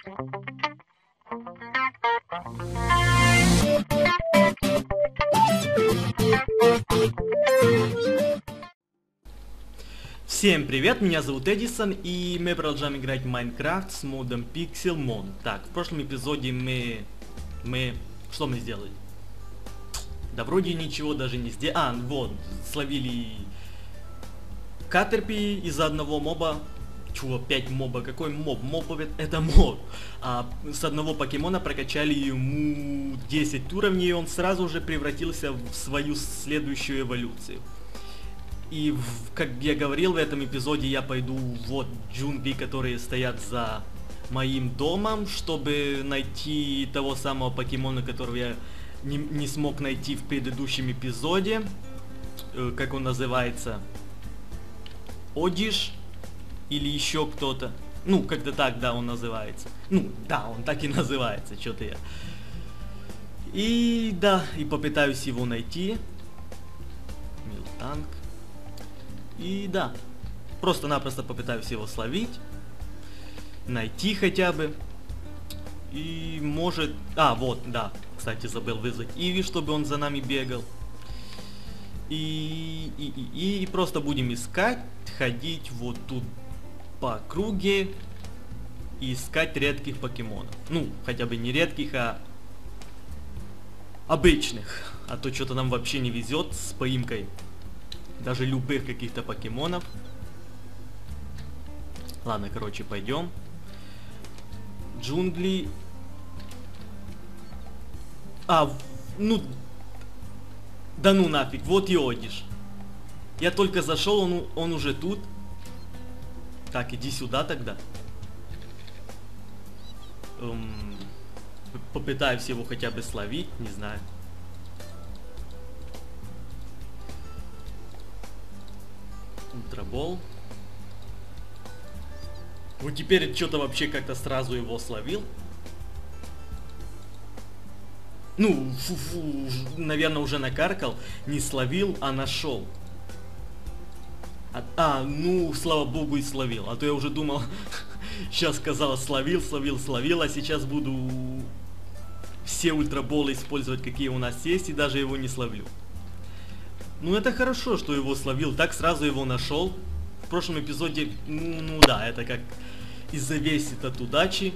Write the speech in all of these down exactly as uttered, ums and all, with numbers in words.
Всем привет, меня зовут Эдисон, и мы продолжаем играть в Майнкрафт с модом Pixelmon. Так, в прошлом эпизоде мы... Мы... Что мы сделали? Да вроде ничего даже не сделали. А, вот, словили Катерпи из-за одного моба. Чего, пять моба? Какой моб? Моб это моб. А с одного покемона прокачали ему десять уровней, и он сразу же превратился в свою следующую эволюцию. И, в, как я говорил, в этом эпизоде я пойду вот джунгли, которые стоят за моим домом, чтобы найти того самого покемона, которого я не, не смог найти в предыдущем эпизоде. Э, как он называется? Одиш? Или еще кто-то? Ну, как-то так, да, он называется. Ну, да, он так и называется, что-то я. И, да, и попытаюсь его найти. Милтанк. И да, просто-напросто попытаюсь его словить, найти хотя бы. И может... А, вот, да, кстати, забыл вызвать Иви, чтобы он за нами бегал. И, и, и, и просто будем искать, ходить вот тут по округе и искать редких покемонов. Ну, хотя бы не редких, а обычных. А то что-то нам вообще не везет с поимкой даже любых каких-то покемонов. Ладно, короче, пойдем. Джунгли. А, ну... Да ну нафиг, вот и Одиш. Я только зашел, он, он уже тут. Так, иди сюда тогда. Эм, попытаюсь его хотя бы словить, не знаю. Ультрабол. Вот теперь что-то вообще как-то сразу его словил. Ну, фу-фу, наверное, уже накаркал. Не словил, а нашел. А, а, ну, слава богу, и словил. А то я уже думал, сейчас сказал, словил, словил, словил, а сейчас буду все ультраболы использовать, какие у нас есть, и даже его не словлю. Ну, это хорошо, что его словил, так сразу его нашел. В прошлом эпизоде, ну, ну да, это как и зависит от удачи.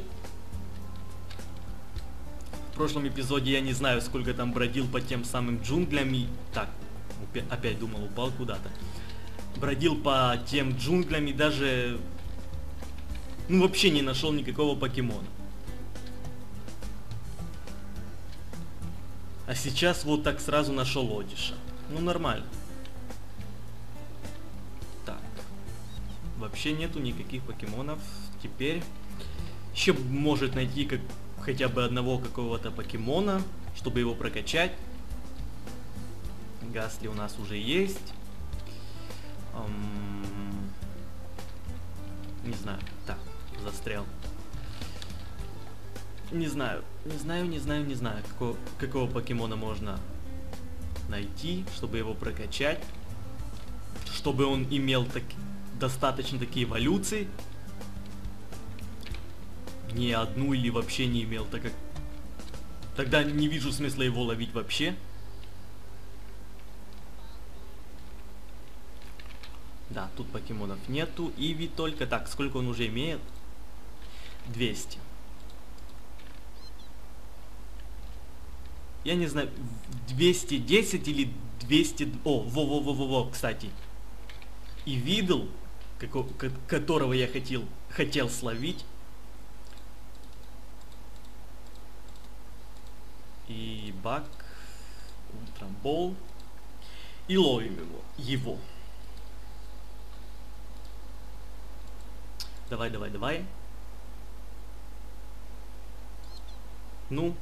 В прошлом эпизоде я не знаю, сколько там бродил по тем самым джунглям и... Так, опять думал, упал куда-то. Бродил по тем джунглям и даже... Ну, вообще не нашел никакого покемона. А сейчас вот так сразу нашел Одиша. Ну, нормально. Так. Вообще нету никаких покемонов. Теперь еще может найти как хотя бы одного какого-то покемона, чтобы его прокачать. Гасли у нас уже есть. Эм... Не знаю. Так, застрял. Не знаю. Не знаю, не знаю, не знаю, какого, какого покемона можно найти, чтобы его прокачать, чтобы он имел так, достаточно такие эволюции, не одну или вообще не имел, так как тогда не вижу смысла его ловить вообще. Да, тут покемонов нету, Иви только. Так, сколько он уже имеет? двести. Я не знаю, двести десять или двести... О, во-во-во-во-во, кстати. И видел, како... которого я хотел, хотел словить. И бак, ультрабол. И ловим его. Его. Давай, давай, давай. Ну...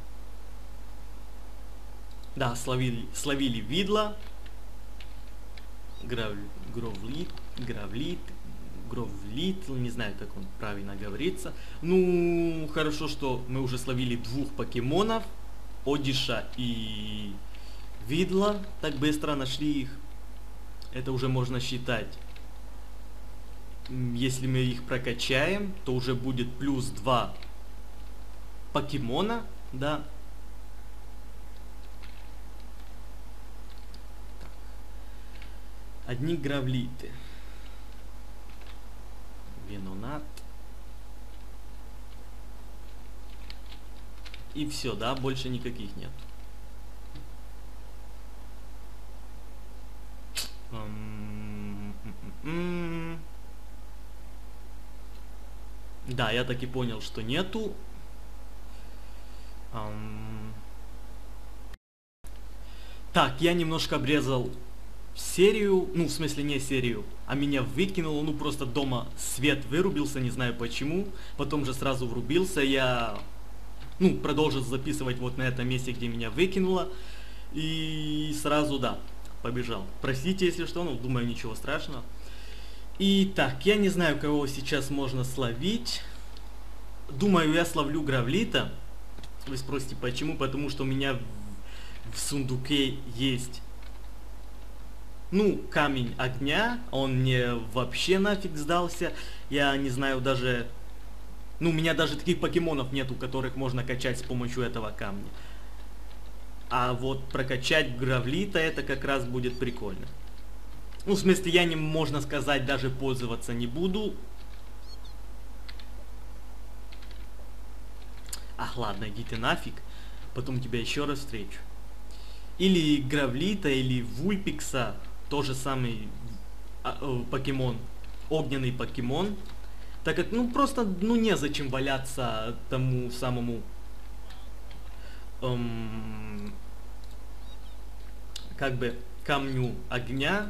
Да, словили, словили видла, грав, гровлит, гравлит, гровлит, не знаю, как он правильно говорится. Ну, хорошо, что мы уже словили двух покемонов, Одиша и видла, так быстро нашли их. Это уже можно считать. Если мы их прокачаем, то уже будет плюс два покемона, да. Так. Одни гравлиты. Венонат. И все, да, больше никаких нет. Да, я так и понял, что нету. Um... Так, я немножко обрезал серию, ну, в смысле не серию, а меня выкинуло, ну, просто дома свет вырубился, не знаю почему. Потом же сразу врубился, я, ну, продолжил записывать вот на этом месте, где меня выкинуло. И сразу, да, побежал. Простите, если что, ну, думаю, ничего страшного. И так, я не знаю, кого сейчас можно словить. Думаю, я словлю гравлита. Вы спросите, почему? Потому что у меня в, в сундуке есть, ну, камень огня. Он мне вообще нафиг сдался. Я не знаю даже... Ну, у меня даже таких покемонов нету, которых можно качать с помощью этого камня. А вот прокачать гравлита, это как раз будет прикольно. Ну, в смысле, я не, можно сказать, даже пользоваться не буду. Ах, ладно, иди ты нафиг. Потом тебя еще раз встречу. Или гравлита, или вульпикса. Тоже самый а, э, покемон. Огненный покемон. Так как, ну, просто, ну, незачем валяться тому самому... Эм, как бы камню огня.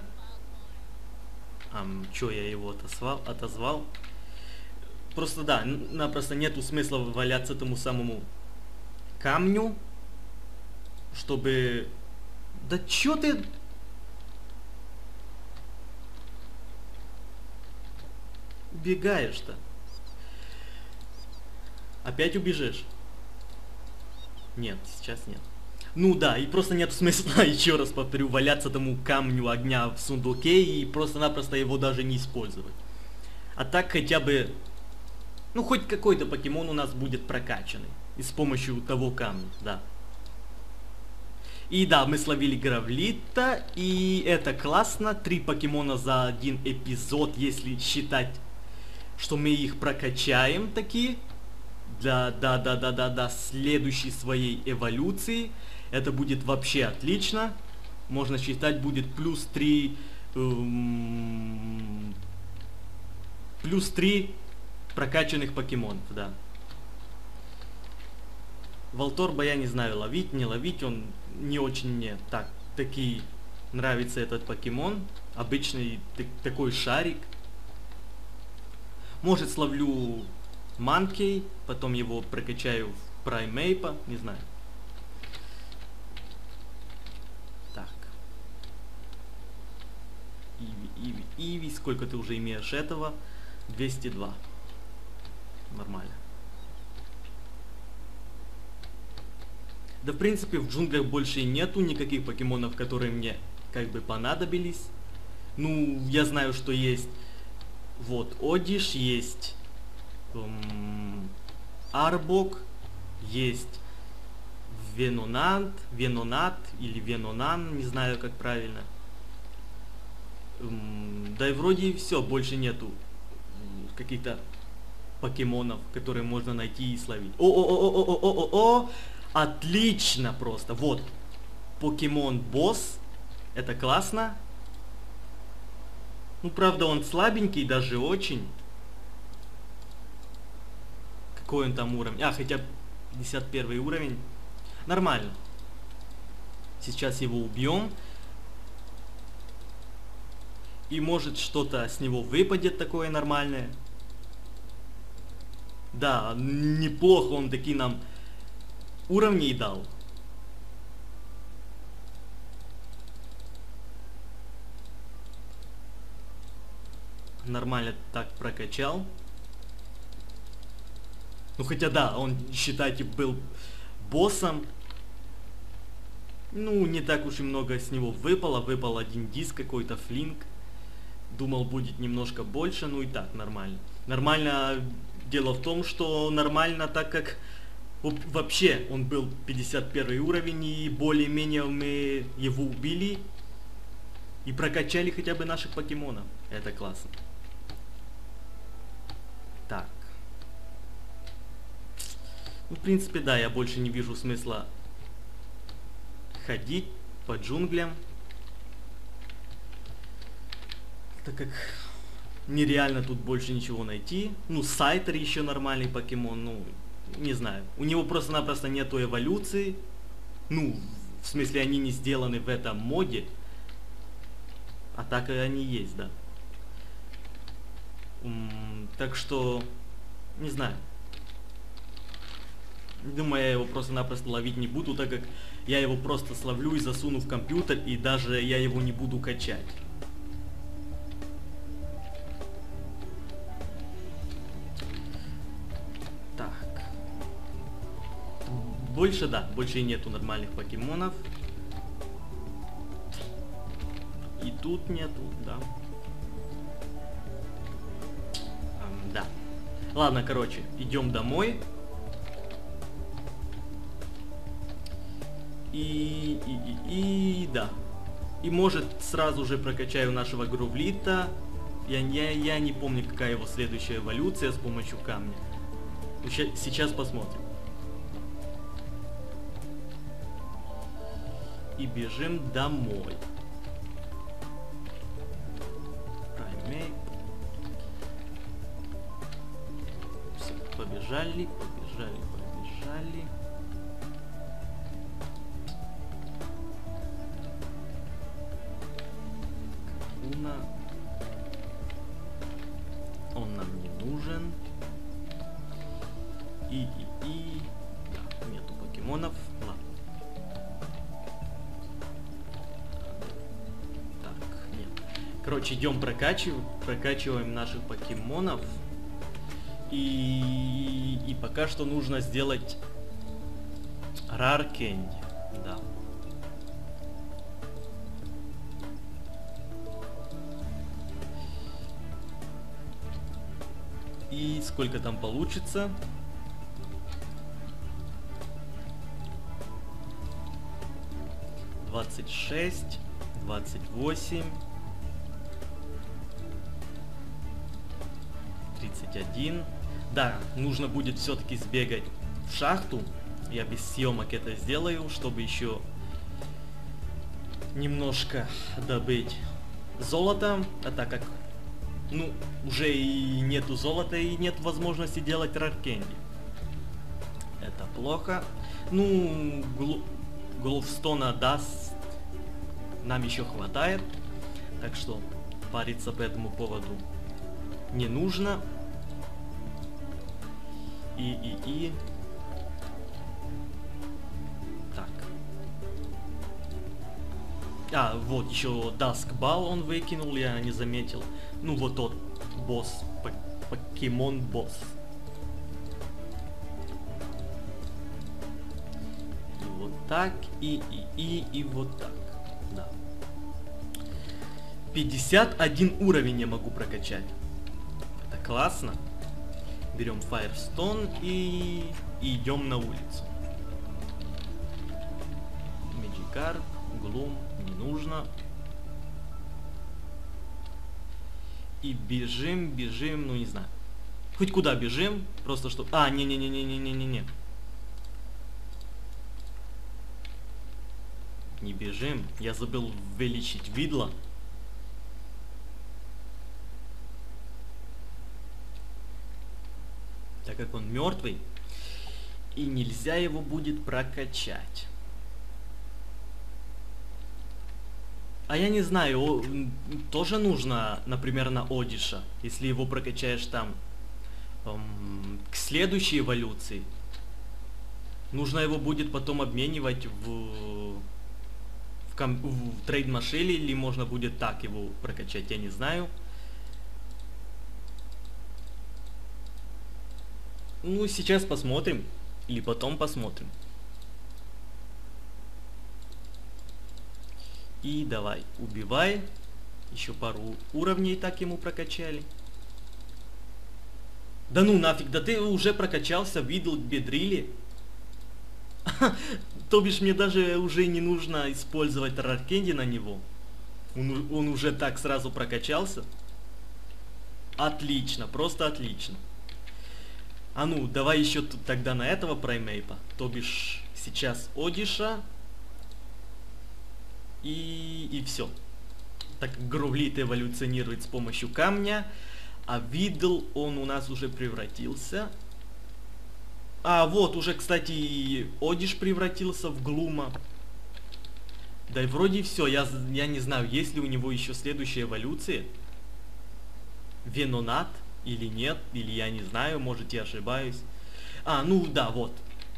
Um, чё я его отозвал, отозвал? Просто да, напросто нету смысла валяться тому самому камню, чтобы... Да чё ты... Бегаешь-то? Опять убежишь? Нет, сейчас нет. Ну да, и просто нет смысла, еще раз повторю, валяться тому камню огня в сундуке и просто-напросто его даже не использовать. А так хотя бы, ну хоть какой-то покемон у нас будет прокачанный. И с помощью того камня, да. И да, мы словили гравлита, и это классно. Три покемона за один эпизод, если считать, что мы их прокачаем такие. Для, да, да, да, да, да, следующей своей эволюции. Это будет вообще отлично. Можно считать, будет плюс три... Эм, плюс три прокачанных покемонов, да. Волторба я не знаю, ловить, не ловить. Он не очень мне так, таки нравится этот покемон. Обычный так, такой шарик. Может, словлю Манкей, потом его прокачаю в Праймейпа, не знаю. Так. Иви, Иви, Иви, сколько ты уже имеешь этого? двести два. Нормально. Да, в принципе, в джунглях больше нету никаких покемонов, которые мне как бы понадобились. Ну, я знаю, что есть вот Одиш, есть эм, Арбок, есть Венонант, Венонат или Венонан, не знаю как правильно. Эм, да и вроде все, больше нету каких-то покемонов, которые можно найти и словить. О-о-о-о-о-о-о-о! Отлично просто. Вот. Покемон босс. Это классно. Ну, правда, он слабенький, даже очень. Какой он там уровень? А, хотя пятьдесят первый уровень. Нормально. Сейчас его убьем. И может что-то с него выпадет такое нормальное. Да, неплохо он таки нам уровней дал. Нормально так прокачал. Ну хотя да, он, считайте, был боссом. Ну, не так уж и много с него выпало. Выпал один диск какой-то, флинк. Думал, будет немножко больше, ну и так, нормально. Нормально, дело в том, что нормально, так как Вообще, он был пятьдесят первый уровень, и более-менее мы его убили и прокачали хотя бы наших покемонов. Это классно. Так. Ну, в принципе, да, я больше не вижу смысла ходить по джунглям, так как нереально тут больше ничего найти. Ну, Сайтер еще нормальный покемон, ну, не знаю. У него просто-напросто нету эволюции. Ну, в смысле, они не сделаны в этом моде. А так и они есть, да. М-м, так что, не знаю. Думаю, я его просто-напросто ловить не буду, так как я его просто словлю и засуну в компьютер, и даже я его не буду качать. Так. Больше, да, больше и нету нормальных покемонов. И тут нету, да. Эм, да. Ладно, короче, идем домой. И, и, и, и, да. И может сразу же прокачаю нашего Гровлита. Я, я, я не помню, какая его следующая эволюция с помощью камня. Сейчас посмотрим. И бежим домой. Праймей. Все, побежали, побежали, побежали. Он нам не нужен. И, и, и... Да, нету покемонов. Ладно. Так, нет. Короче, идем прокачиваем, прокачиваем наших покемонов. И, и пока что нужно сделать Rare Candy. Да. И сколько там получится? двадцать шесть, двадцать восемь, тридцать один. Да, нужно будет все-таки сбегать в шахту. Я без съемок это сделаю, чтобы еще немножко добыть золота. А так как, ну, уже и нету золота, и нет возможности делать Rare Candy. Это плохо. Ну, Гловстона даст нам еще хватает. Так что париться по этому поводу не нужно. И, и, и... Так. А, вот еще Даскбал он выкинул, я не заметил. Ну, вот тот босс, покемон босс. И вот так, и, и, и, и вот так. Да. пятьдесят один уровень я могу прокачать. Это классно. Берем Firestone и, и идем на улицу. Magikarp, Gloom не нужно. И бежим, бежим, ну не знаю. Хоть куда бежим, просто что... А, не-не-не-не-не-не-не-не. Не бежим. Я забыл увеличить видло. Так как он мертвый, и нельзя его будет прокачать. А я не знаю, о, тоже нужно, например, на Одиша, если его прокачаешь там эм, к следующей эволюции, нужно его будет потом обменивать в, в, ком, в трейд-машине, или можно будет так его прокачать, я не знаю. Ну, сейчас посмотрим, или потом посмотрим. И давай, убивай. Еще пару уровней так ему прокачали. Да ну нафиг, да ты уже прокачался, видел Бедрили. То бишь мне даже уже не нужно использовать Раркенди на него. Он, он уже так сразу прокачался. Отлично, просто отлично. А ну, давай еще тут тогда на этого праймейпа. То бишь сейчас Одиша. И, и все. Так как Гровлит эволюционирует с помощью камня. А Видл, он у нас уже превратился. А, вот, уже, кстати, Одиш превратился в Глума. Да и вроде все. Я, я не знаю, есть ли у него еще следующая эволюция. Венонат или нет, или я не знаю, может я ошибаюсь. А, ну да, вот.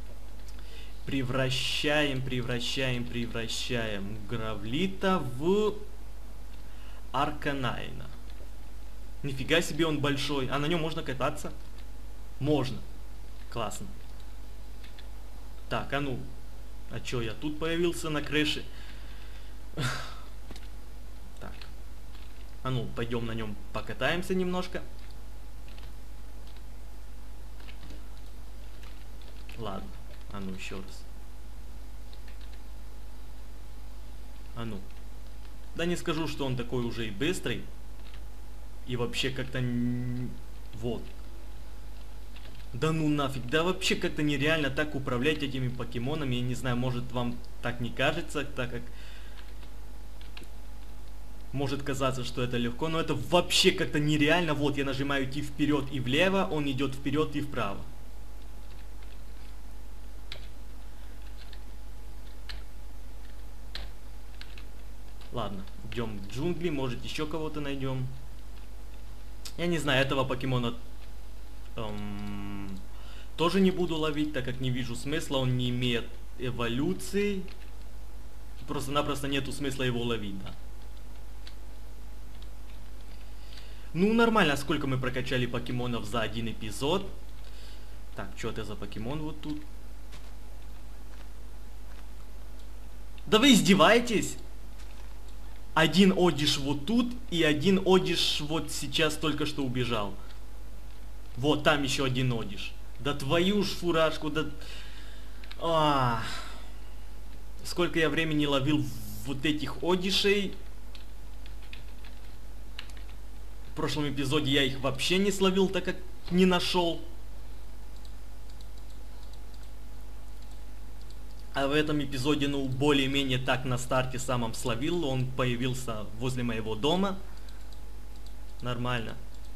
Превращаем, превращаем, превращаем Гравлита в Арканайна. Нифига себе он большой. А на нем можно кататься? Можно. Классно. Так, а ну. А чё, я тут появился на крыше? Так. А ну, пойдем на нем покатаемся немножко. Ладно. А ну, еще раз. А ну. Да не скажу, что он такой уже и быстрый. И вообще как-то... Вот. Да ну нафиг. Да вообще как-то нереально так управлять этими покемонами. Я не знаю, может вам так не кажется, так как... Может казаться, что это легко, но это вообще как-то нереально. Вот, я нажимаю идти вперед и влево, он идет вперед и вправо. Ладно, идем в джунгли, может еще кого-то найдем. Я не знаю, этого покемона эм, тоже не буду ловить, так как не вижу смысла, он не имеет эволюции. Просто-напросто нету смысла его ловить, да. Ну, нормально, сколько мы прокачали покемонов за один эпизод. Так, что это за покемон вот тут? Да вы издеваетесь? Один Одиш вот тут, и один Одиш вот сейчас только что убежал. Вот, там еще один Одиш. Да твою ж фуражку, да... А... Сколько я времени ловил вот этих Одишей. В прошлом эпизоде я их вообще не словил, так как не нашел. А в этом эпизоде, ну, более-менее так на старте самом словил. Он появился возле моего дома. Нормально.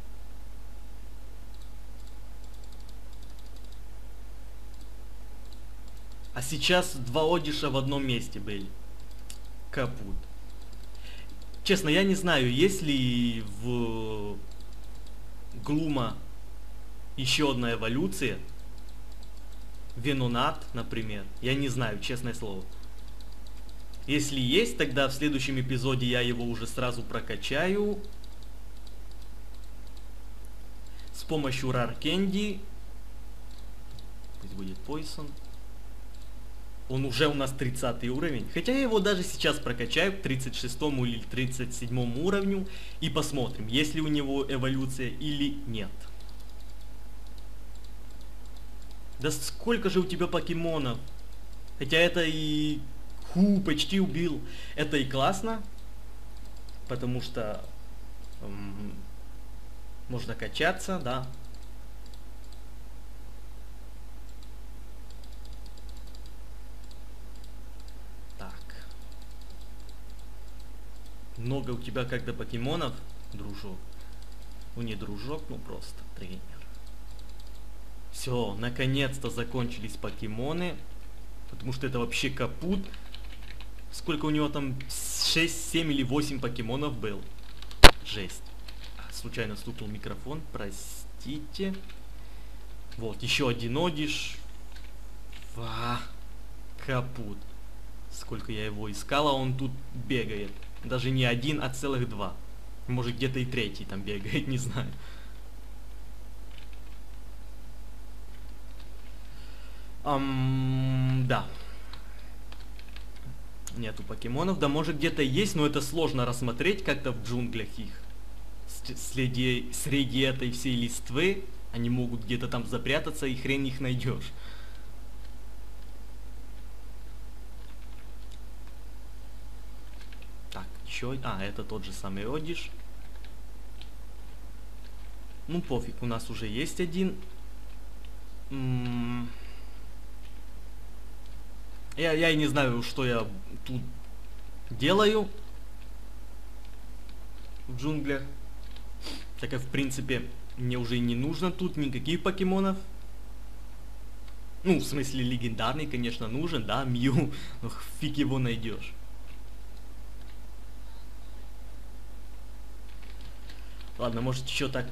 А сейчас два Одиша в одном месте были. Капут. Честно, я не знаю, есть ли в Глума еще одна эволюция. Венонат, например. Я не знаю, честное слово. Если есть, тогда в следующем эпизоде я его уже сразу прокачаю. С помощью Раркенди. Пусть будет Poison. Он уже у нас тридцатый уровень. Хотя я его даже сейчас прокачаю к тридцать шестому или тридцать седьмому уровню. И посмотрим, есть ли у него эволюция или нет. Да сколько же у тебя покемонов? Хотя это и... Ху, почти убил. Это и классно. Потому что... Эм, можно качаться, да. Так. Много у тебя как-то покемонов, дружок. Ну не дружок, ну просто тренер. Все, наконец-то закончились покемоны. Потому что это вообще капут. Сколько у него там? шесть, семь или восемь покемонов был. Жесть. Случайно стукнул микрофон, простите. Вот, еще один Одиш. Ва, капут. Сколько я его искал, а он тут бегает. Даже не один, а целых два. Может где-то и третий там бегает, не знаю. Um, да. Нету покемонов. Да, может где-то есть, но это сложно рассмотреть как-то в джунглях их. Среди, среди этой всей листвы они могут где-то там запрятаться, и хрен их найдешь. еще... А, это тот же самый Одиш. Ну, пофиг, у нас уже есть один. М-м- я, я и не знаю, что я тут делаю в джунглях. Так как, в принципе, мне уже не нужно тут никаких покемонов. Ну, в смысле, легендарный, конечно, нужен, да, Мью, но фиг его найдешь. Ладно, может еще так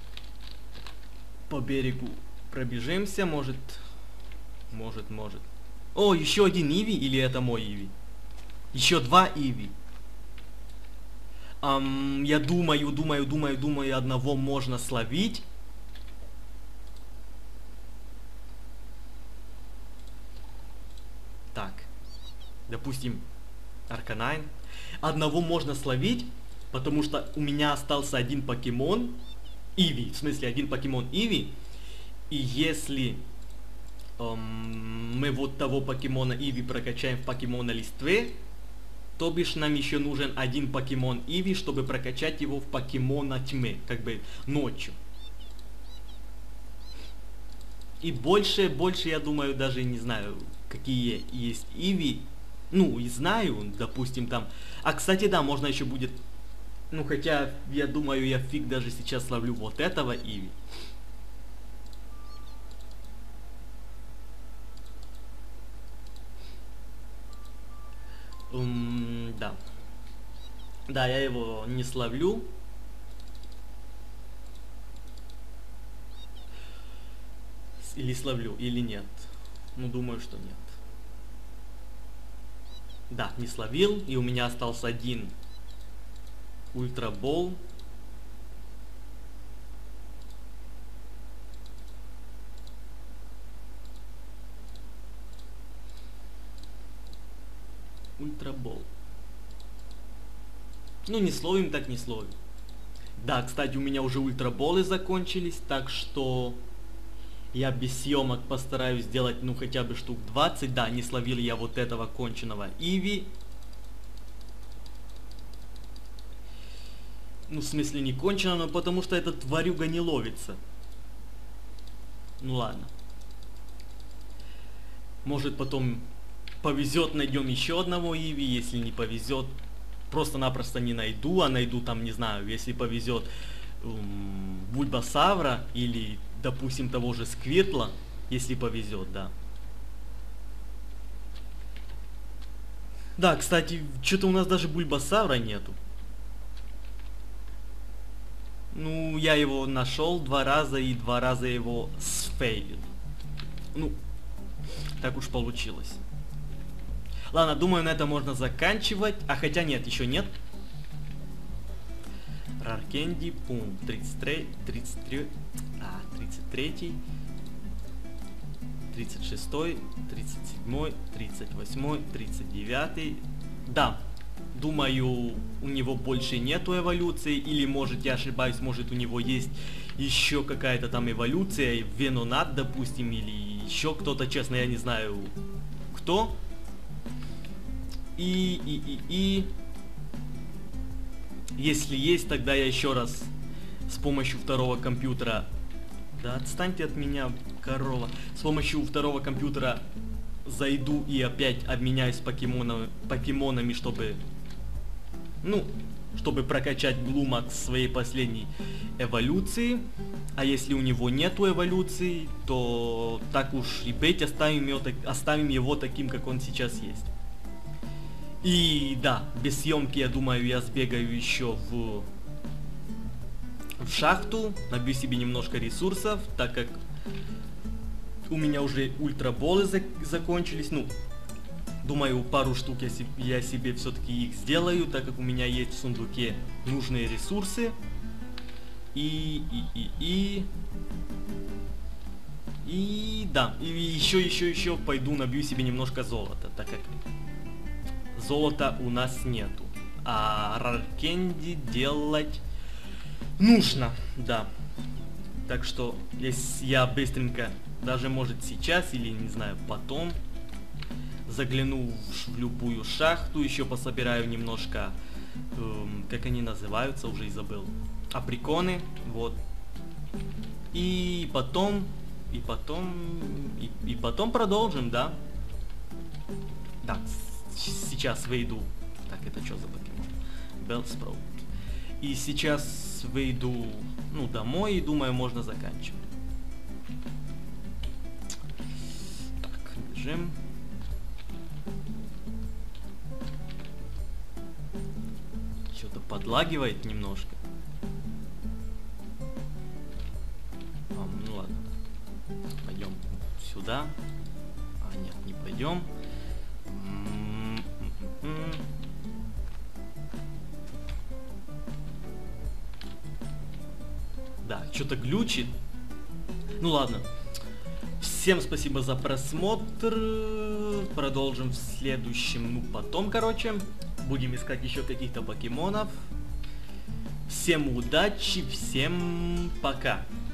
по берегу пробежимся, может, может, может. О, еще один Иви, или это мой Иви? Еще два Иви. Um, я думаю, думаю, думаю, думаю, одного можно словить. Так, допустим, Арканайн. Одного можно словить, потому что у меня остался один покемон Иви, в смысле один покемон Иви. И если эм, мы вот того покемона Иви прокачаем в покемона Листве, то бишь нам еще нужен один покемон Иви, чтобы прокачать его в покемона Тьмы, как бы ночью. И больше, больше я думаю, даже не знаю, какие есть Иви. Ну, и знаю, допустим, там... А, кстати, да, можно еще будет... Ну, хотя, я думаю, я фиг даже сейчас ловлю вот этого Иви. Um, да. Да, я его не словлю. Или словлю, или нет. Ну, думаю, что нет. Да, не словил. И у меня остался один ультрабол. Ультрабол. Ну, не словим, так не словим. Да, кстати, у меня уже ультраболы закончились, так что я без съемок постараюсь сделать, ну, хотя бы штук двадцать. Да, не словил я вот этого конченого Иви. Ну, в смысле, не кончено, но потому что эта тварюга не ловится. Ну, ладно. Может, потом повезет, найдем еще одного Иви. Если не повезет, просто-напросто не найду, а найду там, не знаю, если повезет um, Бульбасавра или, допустим, того же Сквиртла, если повезет, да. Да, кстати, что-то у нас даже Бульбасавра нету. Ну, я его нашел два раза и два раза его сфейлил. Ну, так уж получилось. Ладно, думаю, на этом можно заканчивать. А хотя нет, еще нет. Раркенди, пум, тридцать три, тридцать три, а, тридцать три, тридцать шесть, тридцать семь, тридцать восемь, тридцать девять. Да, думаю, у него больше нету эволюции. Или, может, я ошибаюсь, может, у него есть еще какая-то там эволюция. Венонат, допустим, или еще кто-то, честно, я не знаю, кто. И, и, и, и... Если есть, тогда я еще раз с помощью второго компьютера... Да отстаньте от меня, корова. С помощью второго компьютера зайду и опять обменяюсь покемонами, покемонами, чтобы... Ну, чтобы прокачать Глумакс своей последней эволюции. А если у него нету эволюции, то так уж и быть, оставим его, оставим его таким, как он сейчас есть. И да, без съемки, я думаю, я сбегаю еще в, в шахту, набью себе немножко ресурсов, так как у меня уже ультраболы зак закончились. Ну, думаю, пару штук я, се я себе все-таки их сделаю, так как у меня есть в сундуке нужные ресурсы. И, и, и, и... И да, и еще, еще, еще пойду набью себе немножко золота, так как... Золота у нас нету. А Раркенди делать нужно, да. Так что, если я быстренько, даже может сейчас или, не знаю, потом, загляну в, в любую шахту, еще пособираю немножко эм, как они называются, уже и забыл. Априконы, вот. И потом, и потом, и, и потом продолжим, да? Так, с- сейчас выйду. Так, это что за покемон? Bellsprout. И сейчас выйду, ну, домой и думаю, можно заканчивать. Так, бежим. Что-то подлагивает немножко. А, ну ладно. Пойдем сюда. А, нет, не пойдем. М-м-м. Да, что-то глючит. Ну ладно. Всем спасибо за просмотр. Продолжим в следующем, ну потом, короче. Будем искать еще каких-то покемонов. Всем удачи, всем пока.